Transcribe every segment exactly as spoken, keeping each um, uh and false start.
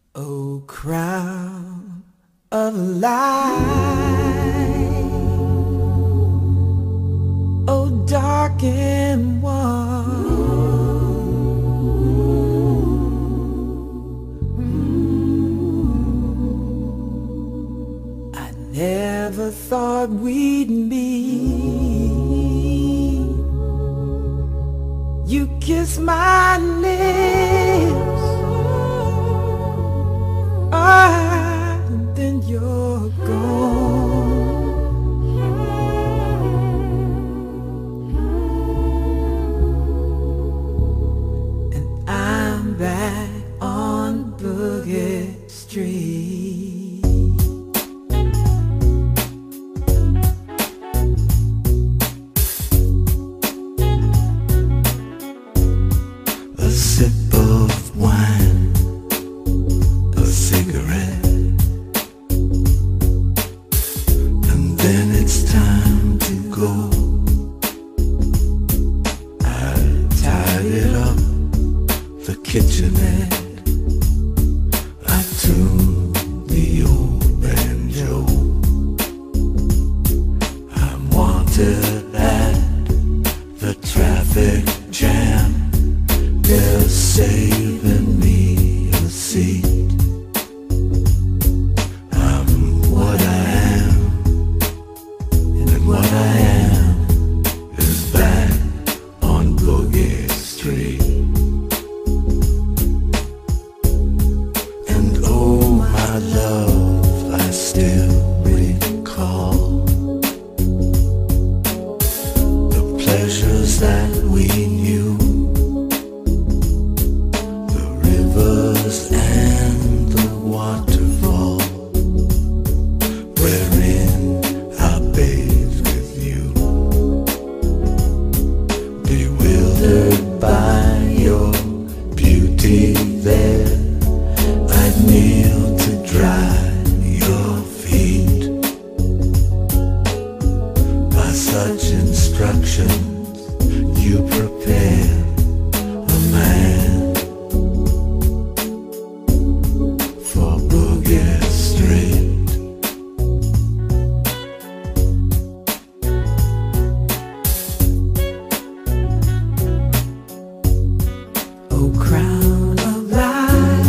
O crown of light, O darkened one, I never thought we'd meet. You kiss my lips, ah, and then you're gone. And I'm back on Boogie Street. A sip of wine, a cigarette, and then it's time to go. I tidied up the kitchenette, I tuned the old banjo. I'm wanted at the traffic jam, they're saving me a seat. I'm what I am, and what I am is back on Boogie Street. And oh my love, I still recall the pleasures that we knew, and the waterfall wherein I bathed with you, bewildered by your beauty there. I'd kneel to dry your feet. By such instructions you prepare a man for Boogie Street. O crown of light,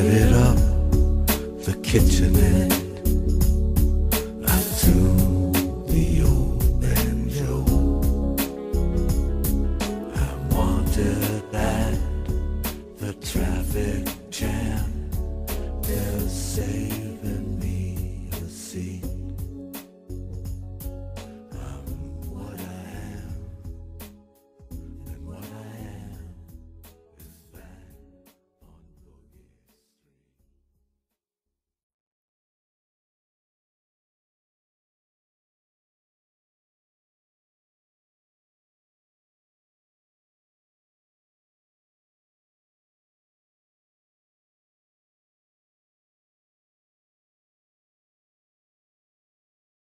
headed up the kitchen end out to the old banjo. I wandered at the traffic jam. They'll say